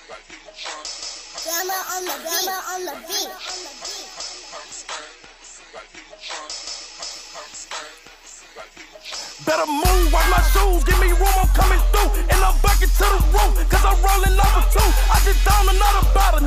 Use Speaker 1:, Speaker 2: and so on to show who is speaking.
Speaker 1: Drama on the beat.
Speaker 2: Better move, watch my shoes, give me room, I'm coming through. And I'm bucket to the roof, cause I'm rolling number 2. I just down another bottle,